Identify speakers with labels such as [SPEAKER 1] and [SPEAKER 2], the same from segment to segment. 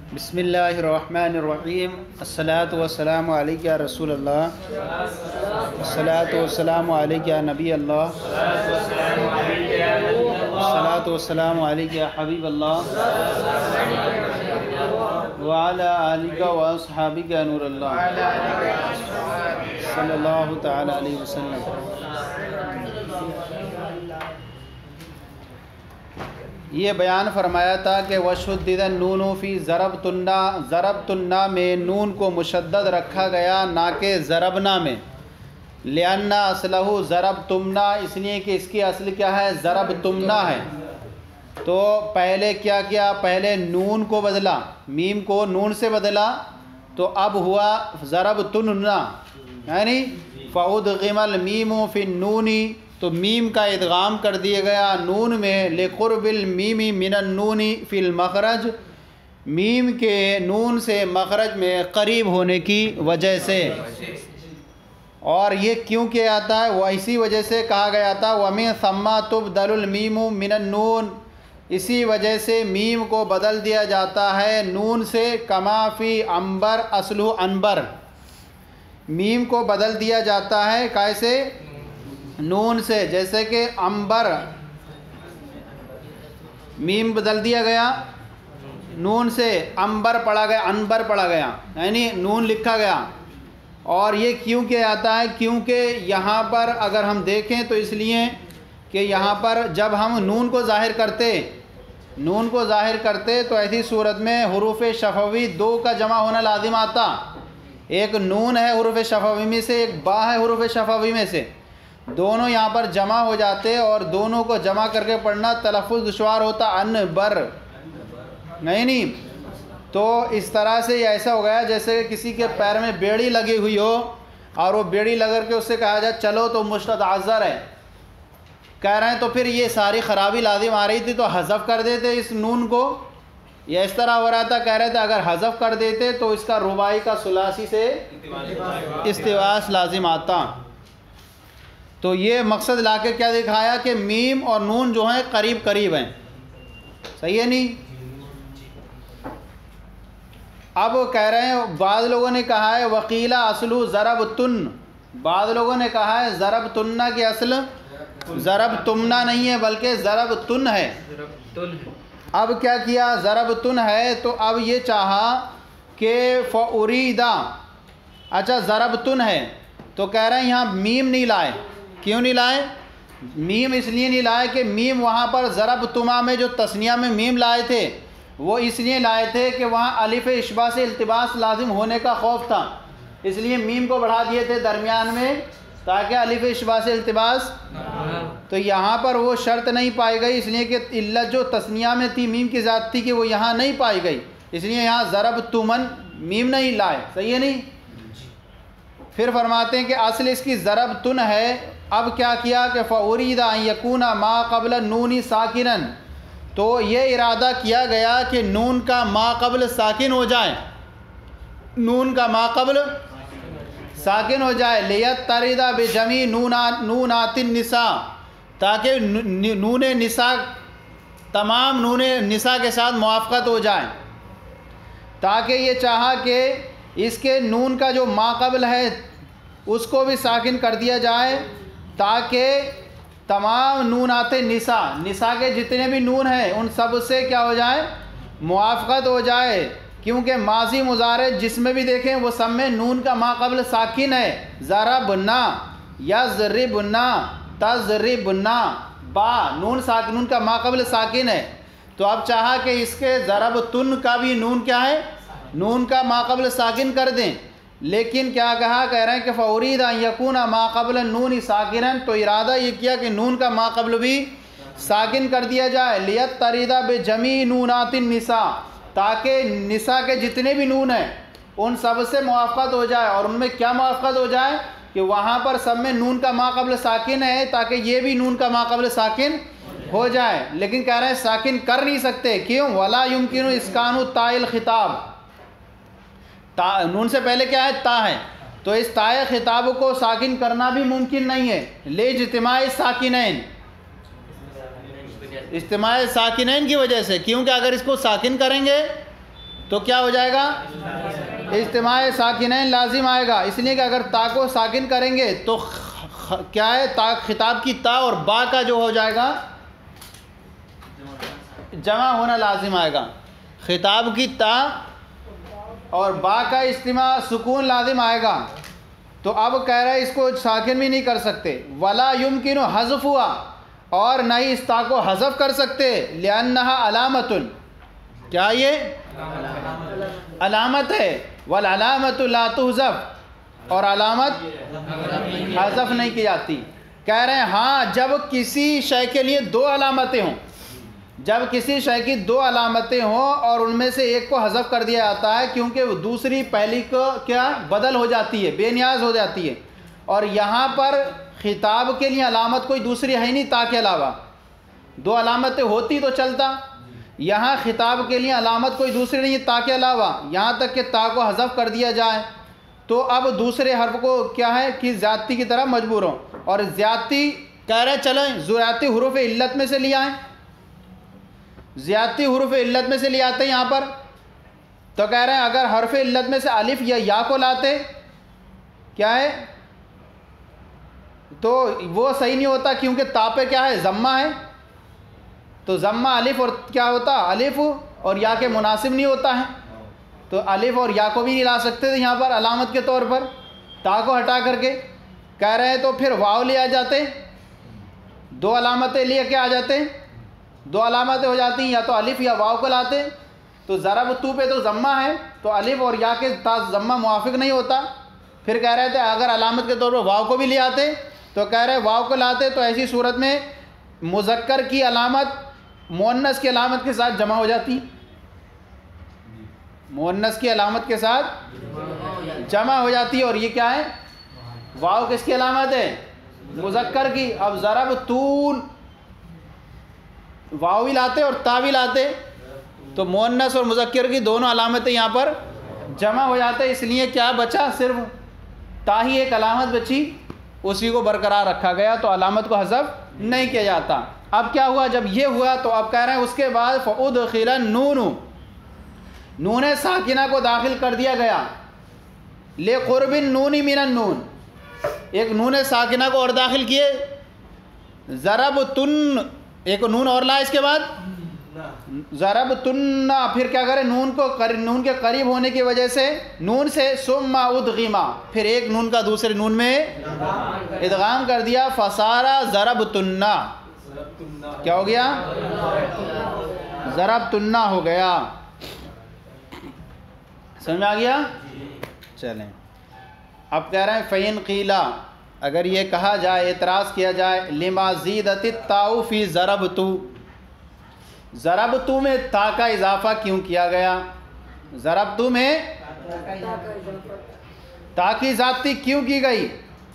[SPEAKER 1] بسم اللہ الرحمن الرحیم الصلاۃ والسلام علیک یا رسول اللہ الصلاۃ والسلام علیک یا نبی اللہ الصلاۃ والسلام علیک یا حبیب اللہ وعلی آلک واصحابک یا نور اللہ صلی اللہ تعالی علیہ وسلم۔ یہ بیان فرمایا تھا کہ وشدد النون فی ضربتنا میں نون کو مشدد رکھا گیا نہ کہ ضربنا میں، لأن اصلہ ضربتمنا، اس لیے کہ اس کی اصل کیا ہے؟ ضربتمنا ہے۔ تو پہلے کیا کیا؟ پہلے نون کو بدلا، میم کو نون سے بدلا، تو اب ہوا ضربتننا، یعنی فأدغم المیم فی النون، تو میم کا ادغام کر دیا گیا نون میں، لقرب المیم من النون فی المخرج، میم کے نون سے مخرج میں قریب ہونے کی وجہ سے۔ اور یہ کیوں کیا جاتا ہے؟ وہ اسی وجہ سے کہا گیا تھا وَمِن ثَمَّ تُبْدَلُ الْمِیمُ مِنَ النُّونِ، اسی وجہ سے میم کو بدل دیا جاتا ہے نون سے، کما فی عنبر اصلہ عنبر، میم کو بدل دیا جاتا ہے کیسے؟ نون سے، جیسے کہ عنبر، میم بدل دیا گیا نون سے، عنبر پڑھا گیا، عنبر پڑھا گیا، یعنی نون لکھا گیا۔ اور یہ کیوں کیا جاتا ہے؟ کیونکہ یہاں پر اگر ہم دیکھیں تو اس لیے کہ یہاں پر جب ہم نون کو ظاہر کرتے تو ایسی صورت میں حروف شفوی دو کا جمع ہونا لازم آتا، ایک نون ہے حروف شفوی میں سے، ایک با ہے حروف شفوی میں سے، دونوں یہاں پر جمع ہو جاتے اور دونوں کو جمع کر کے پڑھنا تلفظ دشوار ہوتا، عنبر نہیں۔ تو اس طرح سے یہ ایسا ہو گیا جیسے کہ کسی کے پیر میں بیڑی لگی ہوئی ہو اور وہ بیڑی لگ کے اس سے کہا جائے چلو تو مستعذر ہے، کہہ رہے ہیں تو پھر یہ ساری خرابی لازم آ رہی تھی تو حذف کر دیتے اس نون کو، یا اس طرح ہو رہا تھا، کہہ رہے تھے اگر حذف کر دیتے تو اس کا رباعی کا ثلاثی سے استواس لازم آتا۔ تو یہ مقصد لا کے کیا دکھایا کہ میم اور نون جو ہیں قریب قریب ہیں، صحیح ہے نہیں؟ اب کہہ رہے ہیں بعض لوگوں نے کہا ہے وقیلہ اصلو ضربتن، بعض لوگوں نے کہا ہے ضربتننا کی اصل ضربتمنا نہیں ہے بلکہ ضربتن ہے۔ اب کیا کیا؟ ضربتن ہے تو اب یہ چاہا کہ فاریدا، اچھا ضربتن ہے تو کہہ رہے ہیں یہاں میم نہیں لائے، کیوں نہیں لائے؟ میم اس لیے نہیں لائے کہ میم وہاں پر ضربتما میں جو تثنیہ میں میم لائے تھے وہ اس لیے لائے تھے کہ وہاں الف اشباع سے التباس لازم ہونے کا خوف تھا، اس لیے میم کو بڑھا دیے تھے درمیان میں تاکہ الف اشباع سے التباس، تو یہاں پر وہ شرط نہیں پائی گئی، اس لیے کہ علت جو تثنیہ میں تھی میم کی ذات کی وہ یہاں نہیں پائی گئی، اس لیے یہاں ضربتمن میم نہیں لائے، صحیح ہے نہیں؟ پھر فرماتے ہیں کہ اصل اس کی ضربتن ہے۔ اب کیا کیا کہ فَأُرِيدَ أَن يَكُونَ مَا قَبْلَ النُّونِ سَاكِنًا، تو یہ ارادہ کیا گیا کہ نون کا ما قبل ساکن ہو جائے، نون کا ما قبل ساکن ہو جائے، لِيَتَّرِدَ بِجَمِيعِ نُونَاتِ النِّسَاءِ، تاکہ نون نساء تمام نون نساء کے ساتھ موافقت ہو جائے، تاکہ یہ چاہا کہ اس کے نون کا جو ما قبل ہے اس کو بھی ساکن کر دیا جائے تاکہ تمام نونات نساء کے جتنے بھی نون ہیں ان سب سے کیا ہو جائے؟ موافقت ہو جائے، کیونکہ ماضی مضارع جس میں بھی دیکھیں وہ سب میں نون کا ما قبل ساکن ہے، ضربنا، یضربنا، تضربنا، با نون کا ما قبل ساکن ہے، تو اب چاہا کہ اس کے ضربتن کا بھی نون کیا ہے؟ نون کا ما قبل ساکن کر دیں، لیکن کیا کہا؟ کہہ رہے ہیں کہ فَأُرِيدَ أَن يَكُونَ مَا قَبْلَ النُّونِ سَاكِنًا، تو ارادہ یہ کیا کہ نون کا ما قبل بھی ساکن کر دیا جائے، لِيَتَّرِدَ بِجَمِيعِ نُونَاتِ النِّسَاءِ، تاکہ نساء کے جتنے بھی نون ہیں ان سب سے موافقت ہو جائے، اور ان میں کیا موافقت ہو جائے؟ کہ وہاں پر سب میں نون کا ما قبل ساکن ہے تاکہ یہ بھی نون کا ما قبل ساکن ہو جائے، لیکن کہہ رہے ہیں ساکن کر نہیں سکتے، کیوں؟ وَلَا يُمْكِنُ إِسْكَانُ التَّاءِ الْخِطَابِ، نون سے پہلے کیا ہے؟ تا ہے، تو اس تائے خطاب کو ساکن کرنا بھی ممکن نہیں ہے، لاجتماع ساکنین، اجتماع ساکنین کی وجہ سے، کیونکہ اگر اس کو ساکن کریں گے تو کیا ہو جائے گا؟ اجتماع ساکنین لازم آئے گا، اس لیے کہ اگر تا کو ساکن کریں گے تو کیا ہے، تا خطاب کی تا اور با کا جو ہو جائے گا جمع ہونا لازم آئے گا، خطاب کی تا اور با کا اجتماع سکون لازم آئے گا۔ تو اب کہہ رہا ہے اس کو ساکن بھی نہیں کر سکتے، ولا یمکن حذف ہوا، اور نہ ہی اس تا کو حذف کر سکتے، لأنها علامت، کیا یہ علامت ہے، والعلامت لا تحذف، اور علامت حذف نہیں کی جاتی۔ کہہ رہے ہیں ہاں جب کسی شے کے لیے دو علامتیں ہوں، جب کسی شے کی دو علامتیں ہوں اور ان میں سے ایک کو حذف کر دیا جاتا ہے کیونکہ وہ دوسری پہلی کو کیا بدل ہو جاتی ہے، بے نیاز ہو جاتی ہے، اور یہاں پر خطاب کے لیے علامت کوئی دوسری ہے نہیں تا کے علاوہ، دو علامتیں ہوتی تو چلتا، یہاں خطاب کے لیے علامت کوئی دوسری نہیں ہے تا کے علاوہ، یہاں تک کہ تا کو حذف کر دیا جائے تو اب دوسرے حرف کو کیا ہے کہ زیادتی کی طرح مجبور ہوں، اور زیادتی کہہ رہے ہیں چلیں زیادتی حروف علت میں سے لے آئیں، زیادتی حروف علت میں سے لے آتے ہیں یہاں پر، تو کہہ رہے ہیں اگر حرف علت میں سے الف یا یا کو لاتے کیا ہے تو وہ صحیح نہیں ہوتا، کیونکہ تا پہ کیا ہے ضمہ ہے، تو ضمہ الف اور کیا ہوتا الف اور یا کے مناسب نہیں ہوتا ہے، تو الف اور یا کو بھی نہیں لا سکتے تھے یہاں پر علامت کے طور پر تا کو ہٹا کر کے، کہہ رہے ہیں تو پھر واو لے آ جاتے، دو علامتیں لے کے آ جاتے، دو علامتیں ہو جاتی ہیں، یا تو الف یا واو کو لاتے، تو ضرب تو پہ تو ضمہ ہے تو الف اور یا کے ضمہ موافق نہیں ہوتا، پھر کہہ رہے تھے اگر علامت کے طور پر واو کو بھی لے آتے تو کہہ رہے واو کو لاتے تو ایسی صورت میں مذکر کی علامت مؤنث کی علامت کے ساتھ جمع ہو جاتی، مؤنث کی علامت کے ساتھ جمع ہو جاتی، اور یہ کیا ہے واو کس کی علامت ہے مذکر کی۔ اب ضرب تون واو بھی لاتے اور تا بھی لاتے تو مؤنث اور مذکر کی دونوں علامتیں یہاں پر جمع ہو جاتے، اس لیے کیا بچا صرف تا ہی ایک علامت بچی، اسی کو برقرار رکھا گیا، تو علامت کو حذف نہیں کیا جاتا۔ اب کیا ہوا جب یہ ہوا تو اب کہہ رہے ہیں اس کے بعد فَأُدْخِلَ النُّونُ، نون ساکنہ کو داخل کر دیا گیا، لِقُرْبِ النُّونِ مِنَ النُّون، ایک نون ساکنہ کو اور داخل کیے، ضربتن ایک نون اور لا، اس کے بعد ضربتن، پھر کیا کرے نون کے قریب ہونے کی وجہ سے نون سے ثم ادغما، پھر ایک نون کا دوسرے نون میں ادغام کر دیا، فصارا ضربتن، کیا ہو گیا ضربتن ہو گیا، سمجھ آ گیا؟ چلیں اب کہہ رہے ہیں فَإِنْ قِيلَ، اگر یہ کہا جائے اعتراض کیا جائے لِمَا زِيدَتِ التَّاءُ فِي ضَرَبْتُ، ضربتو میں تا کا اضافہ کیوں کیا گیا، ضربتو میں تا کی زیادتی کیوں کی گئی،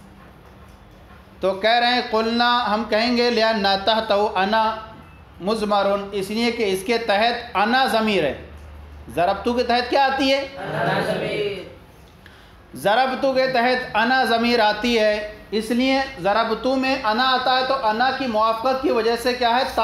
[SPEAKER 1] تو کہہ رہے ہیں قلنا، ہم کہیں گے لِأَنَّ تَحْتَهُ أَنَا مُضْمَرٌ، اس لیے کہ اس کے تحت انا ضمیر ہے، ضربتو کے تحت کیا آتی ہے ضربتو کے تحت انا ضمیر آتی ہے، اس لیے ضربتو میں انا آتا ہے تو انا کی موافقت کی وجہ سے کیا ہے تا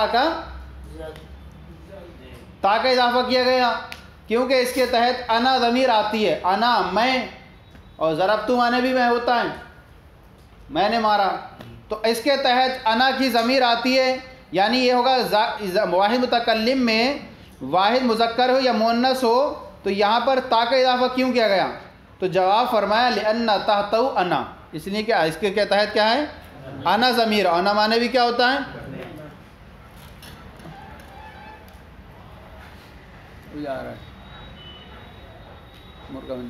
[SPEAKER 1] کا اضافہ کیا گیا، کیونکہ اس کے تحت انا ضمیر آتی ہے، انا میں، اور ضربتو مانے بھی میں ہوتا ہے میں نے مارا، تو اس کے تحت انا کی ضمیر آتی ہے، یعنی یہ ہوگا واحد متکلم میں واحد مذکر ہو یا مؤنث ہو تو یہاں پر تا کا اضافہ کیوں کیا گیا، تو جواب فرمایا لِأَنَّ تَحْتَهُ انا، اس لیے کہ اس کے تحت کیا ہے انا ضمیر، انا مانے بھی کیا ہوتا ہے جا رہا ہے مرغا بن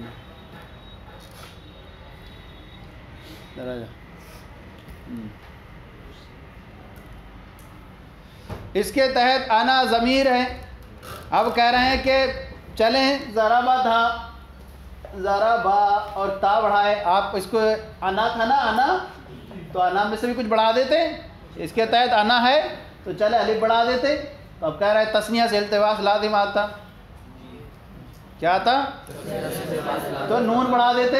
[SPEAKER 1] اس کے تحت انا ضمیر ہے۔ اب کہہ رہے ہیں کہ چلیں ضربا تھا، ضربا اور تا بڑھائے، آپ اس کو انا تھا نا انا، تو انا میں سے بھی کچھ بڑھا دیتے، اس کے تحت انا ہے تو چلے الف بڑھا دیتے، تو اب کہہ رہے ہیں تسنیہ سے التباس لازم آتا، کیا تھا تو نون بڑھا دیتے،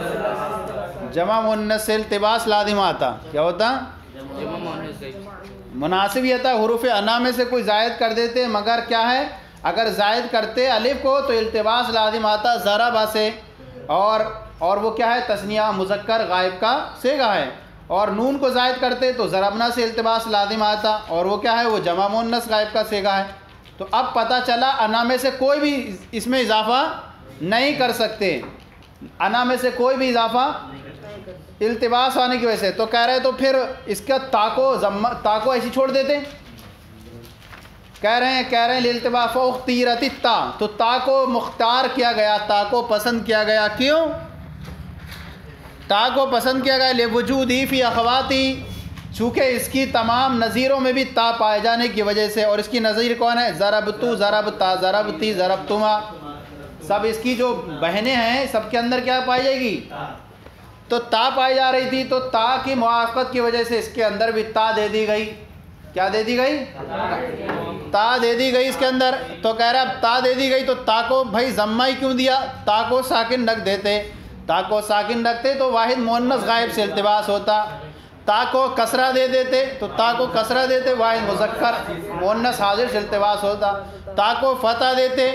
[SPEAKER 1] جمع مؤنث سے التباس لازم آتا، کیا ہوتا مناسب یہ تھا حروف انا میں سے کوئی زائد کر دیتے، مگر کیا ہے اگر زائد کرتے الف کو تو التباس لازم آتا ضرب سے، اور وہ کیا ہے تثنیہ مذکر غائب کا صیغہ ہے، اور نون کو زائد کرتے تو ضربنا سے التباس لازم آتا، اور وہ کیا ہے وہ جمع مؤنث غائب کا صیغہ ہے۔ تو اب پتہ چلا انا میں سے کوئی بھی اس میں اضافہ نہیں کر سکتے، انا میں سے کوئی بھی اضافہ التباس آنے کی وجہ سے، تو کہہ رہے تو پھر اس کا تا کو ایسی چھوڑ دیتے، کہہ رہے ہیں الالتباس فاختیرت التا، تو تا کو مختار کیا گیا، تا کو پسند کیا گیا، کیوں تا کو پسند کیا گیا؟ لوجودی فی اخواتی، چونکہ اس کی تمام نظیروں میں بھی تا پائے جانے کی وجہ سے، اور اس کی نظیر کون ہے؟ ضربتو، ضربتا، ضربتی، ضربتما، سب اس کی جو بہنیں ہیں سب کے اندر کیا پائی جائے گی؟ تو تا پائی جا رہی تھی، تو تا کی موافقت کی وجہ سے اس کے اندر بھی تا دے دی گئی، کیا دے دی گئی؟ تا دے دی گئی اس کے اندر، تو کہہ رہا اب تا دے دی گئی تو تا کو بھائی ضمہ ہی کیوں دیا؟ تا کو ساکن رکھ دیتے، تا کو ساکن رکھتے تو واحد مؤنث غائب سے التباس ہوتا، تا کو کسرہ دے دیتے تو تا کو کسرہ دیتے واحد مذکر مؤنث حاضر سے التباس ہوتا، تا کو فتح دیتے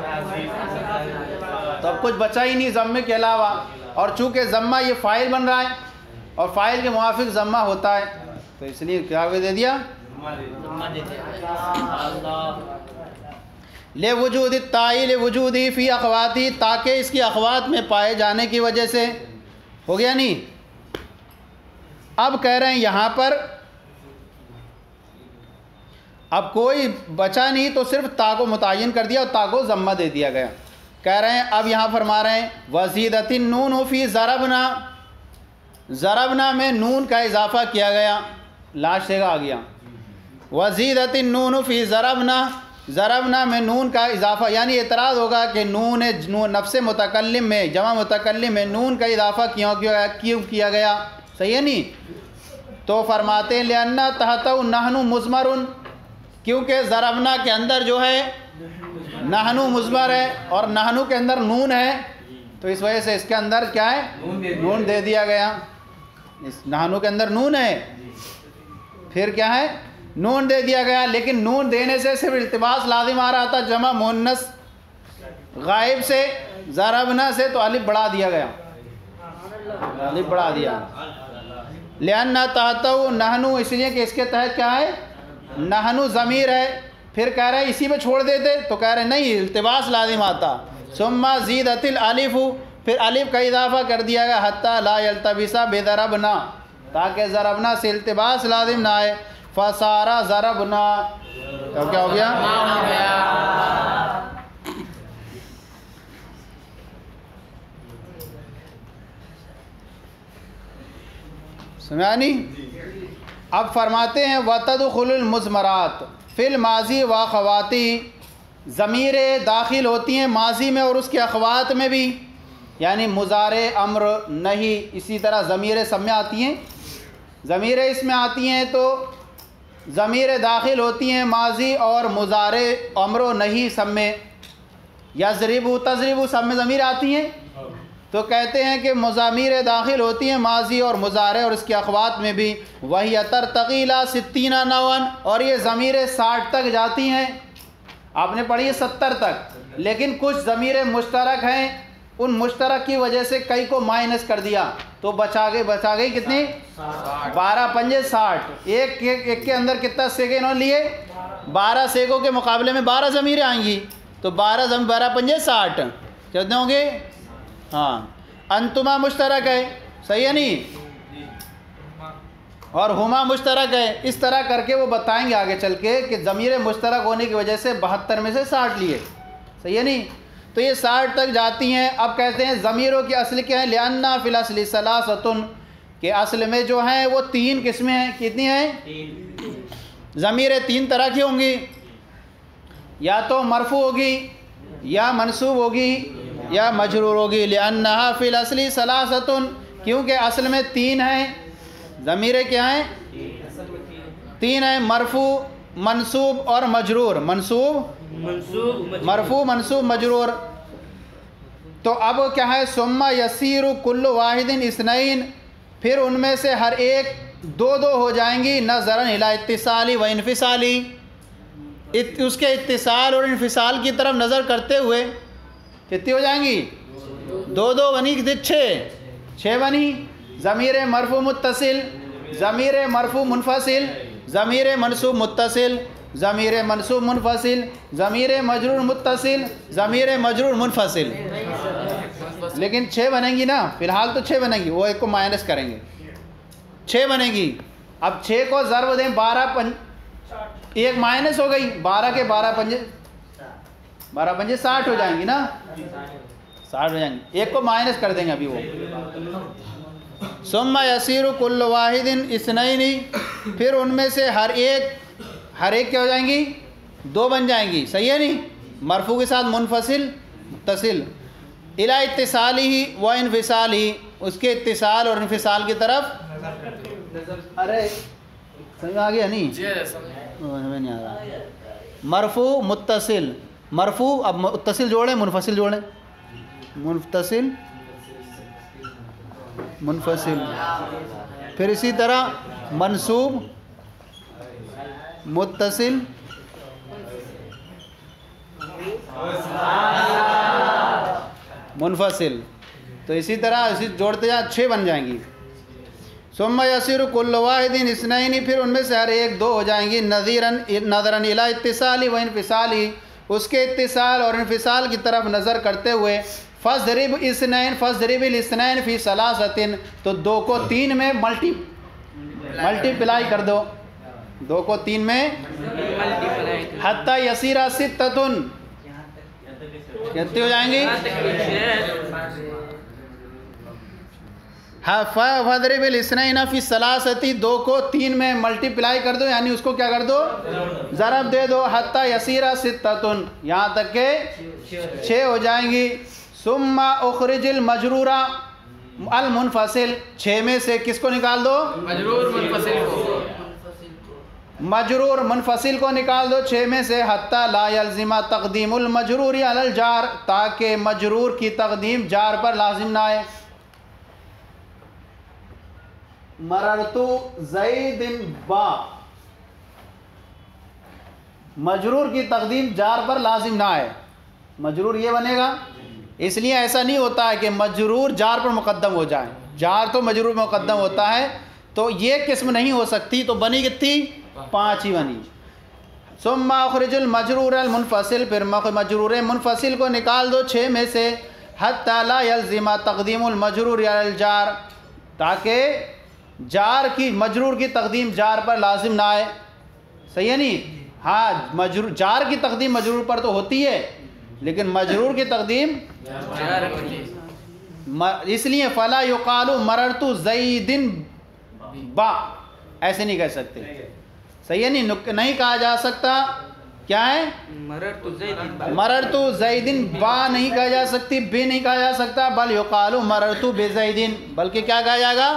[SPEAKER 1] تو اب کچھ بچا ہی نہیں ضمے کے علاوہ، اور چونکہ ضمہ یہ فاعل بن رہا ہے اور فاعل کے موافق ضمہ ہوتا ہے تو اس لیے کیا دے دیا؟ لوجود التاء لوجودی فی اخواتی، تاکہ اس کی اخوات میں پائے جانے کی وجہ سے، ہو گیا نہیں؟ اب کہہ رہے ہیں یہاں پر اب کوئی بچا نہیں تو صرف تا کو متعین کر دیا اور تا کو ضمہ دے دیا گیا۔ کہہ رہے ہیں اب یہاں فرما رہے ہیں وزیدت النون فی ضربنا، ضربنا میں نون کا اضافہ کیا گیا، لاسٹ سے آ گیا وزیدت النون فی ضربنا، ضربنا میں نون کا اضافہ، یعنی اعتراض ہوگا کہ نون نفس متکلم میں جمع متکلم میں نون کا اضافہ کیوں کیا گیا؟ صحیح ہے نہیں؟ تو فرماتے ہیں لأن تحت نحن مضمر، کیونکہ ضربنا کے اندر جو ہے نحن مضمر ہے اور نحن کے اندر نون ہے، تو اس وجہ سے اس کے اندر کیا ہے نون دے دیا گیا، اس نحن کے اندر نون ہے، پھر کیا ہے نون دے دیا گیا، لیکن نون دینے سے صرف التباس لازم آ رہا تھا جمع مؤنث غائب سے، ضربنا سے تو الف بڑھا دیا گیا، الف بڑھا دیا لأن تحت نحن، اس لیے کہ اس کے تحت کیا ہے نحن ضمیر ہے، پھر کہہ رہے ہیں اسی میں چھوڑ دیتے تو کہہ رہے نہیں التباس لازم آتا، ثم زیدت الالف، پھر الف کا اضافہ کر دیا گیا حتی لا یلتبس بضربنا، تاکہ ضربنا سے التباس لازم نہ آئے، فصارا ضربنا، تو کیا ہو گیا؟ سمجھا نہیں؟ اب فرماتے ہیں وَتَدْخُلُ الْمُضْمَرَاتِ فِي الْمَاضِي وَأَخَوَاتِهِ، ضمیریں داخل ہوتی ہیں ماضی میں اور اس کے اخوات میں بھی، یعنی مضارع، امر، نہی، اسی طرح ضمیریں سب میں آتی ہیں، ضمیریں اس میں آتی ہیں تو ضمیریں داخل ہوتی ہیں ماضی اور مضارع، امر و نہی سب میں، یضرب، تضرب سب میں ضمیر آتی ہیں، تو کہتے ہیں کہ ضمیریں داخل ہوتی ہیں ماضی اور مضارع اور اس کے اخوات میں بھی، وہی ترتقی الی 60 نوعا، اور یہ ضمیریں 60 تک جاتی ہیں، آپ نے پڑھی ہے 70 تک، لیکن کچھ ضمیریں مشترک ہیں، ان مشترک کی وجہ سے کئی کو مائنس کر دیا تو بچا گئی کتنی؟ 12 پنجے 60، ایک کے اندر کتنا سیگے انہوں نے لیے؟ 12 سیگوں کے مقابلے میں 12 ضمیریں آئیں گی، تو 12 پنجے 60 کتنے ہوں گے؟ ہاں انتما مشترک ہے، صحیح ہے نہیں؟ اور ہما مشترک ہے، اس طرح کر کے وہ بتائیں گے آگے چل کے کہ ضمیر مشترک ہونے کی وجہ سے 72 میں سے 60 لیے، صحیح ہے نہیں؟ تو یہ 60 تک جاتی ہیں۔ اب کہتے ہیں ضمیروں کی اصل کیا ہے؟ لأن فی الاصل ثلاثۃ، کہ اصل میں جو ہیں وہ 3 قسمیں ہیں، کتنی ہیں؟ ضمیریں 3 طرح کی ہوں گی، یا تو مرفوع ہوگی یا منصوب ہوگی یا مجرور ہوگی، لأنہا فی الاصل ثلاثۃ، کیونکہ اصل میں 3 ہیں، ضمیریں کیا ہیں؟ 3 ہیں، مرفوع، منصوب اور مجرور، مرفوع، منصوب، مجرور۔ تو اب کیا ہے؟ ثم یصیر کل واحد اثنین، پھر ان میں سے ہر ایک دو دو ہو جائیں گی نظراً الی اتصالی و انفصالی، اس کے اتصال اور انفصال کی طرف نظر کرتے ہوئے کتنی ہو جائیں گی؟ دو دو بنی چھ بنی۔ ضمیر مرفوع متصل، ضمیر مرفوع منفصل، ضمیر منصوب متصل، ضمیر منصوب منفصل، ضمیر مجرور متصل، ضمیر مجرور منفصل۔ لیکن 6 بنیں گی نا، فی الحال تو 6 بنیں گی، وہ ایک کو مائنس کریں گے، 6 بنے گی۔ اب 6 کو ضرب دیں 12 ایک مائنس ہو گئی، 12 کے 12 پنجے 60 ہو جائیں گی نا، 60 ہو جائیں گی، ایک کو مائنس کر دیں گے ابھی وہ۔ ثم یصیر کل واحد اثنین، پھر ان میں سے ہر ایک کیا ہو جائیں گی؟ 2 بن جائیں گی، صحیح ہے نہیں؟ مرفوع کے ساتھ منفصل متصل، الی اتصالی و انفصالی، اس کے اتصال اور انفصال کی طرف۔ ارے سمجھ آ گیا نہیں؟ ہمیں نہیں آ رہا۔ مرفوع متصل، مرفوع، اب متصل جوڑیں منفصل جوڑیں، متصل منفصل، پھر اسی طرح منصوب متصل منفصل، تو اسی طرح جوڑتے جائیں 6 بن جائیں گی۔ ثم یصیر کل واحد اثنین، پھر ان میں سے ہر ایک 2 ہو جائیں گی، نظراً الی اتصالی و انفصالی، اس کے اتصال اور انفصال کی طرف نظر کرتے ہوئے۔ فضرب اثنین، فضرب الاثنین فی ثلاثۃ، تو 2 کو 3 میں ملٹی پلائی کر دو، 2 کو 3 میں حتی یصیر ستۃ، کتنی ہو جائیں گی؟ فضرب الاثنین فی ثلاثۃ، 2 کو 3 میں ملٹی پلائی کر دو، یعنی اس کو کیا کر دو؟ ضرب دے دو، حتی یصیر ستۃ، یہاں تک کہ 6 ہو جائیں گی۔ ثم اخرج المجرور المنفصل، 6 میں سے کس کو نکال دو؟
[SPEAKER 2] مجرور منفصل کو،
[SPEAKER 1] مجرور منفصل کو نکال دو 6 میں سے، حتی لا یلزم تقدیم المجرور علی الجار، تاکہ مجرور کی تقدیم جار پر لازم نہ آئے۔ مررت زید با، مجرور کی تقدیم جار پر لازم نہ آئے، مجرور یہ بنے گا۔ اس لیے ایسا نہیں ہوتا ہے کہ مجرور جار پر مقدم ہو جائے، جار تو مجرور مقدم ہوتا ہے، تو یہ قسم نہیں ہو سکتی، تو بنی کتنی؟ 5 ہی بنی۔ ثم اخرج المجرور المنفصل، پھر مجرور منفصل کو نکال دو 6 میں سے، حتی لا یلزم تقدیم المجرور علی الجار، تاکہ مجرور کی تقدیم جار پر لازم نہ آئے، صحیح ہے نہیں؟ ہاں جار کی تقدیم مجرور پر تو ہوتی ہے، لیکن مجرور کی تقدیم اس لیے فلا یقال مررت زید با، ایسے نہیں کہہ سکتے، صحیح ہے نہیں کہا جا سکتا، کیا ہے؟ مررت زید با نہیں کہا جا سکتی، بے نہیں کہا جا سکتا، بل یقال مررت بزید، بلکہ کیا کہا جائے گا؟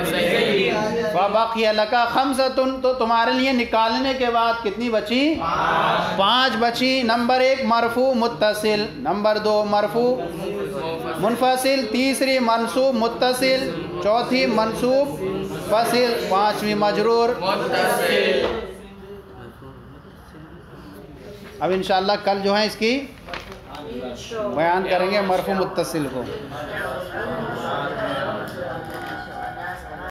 [SPEAKER 1] فبقی لک خمسۃ، تو تمہارے لیے نکالنے کے بعد کتنی بچی؟ 5 بچی۔ نمبر 1 مرفوع متصل، نمبر 2 مرفوع منفصل، تیسری منصوب متصل، چوتھی منصوب فصل، 5ویں مجرور متصل۔ اب انشاءاللہ کل جو ہے اس کی بیان کریں گے مرفوع متصل کو۔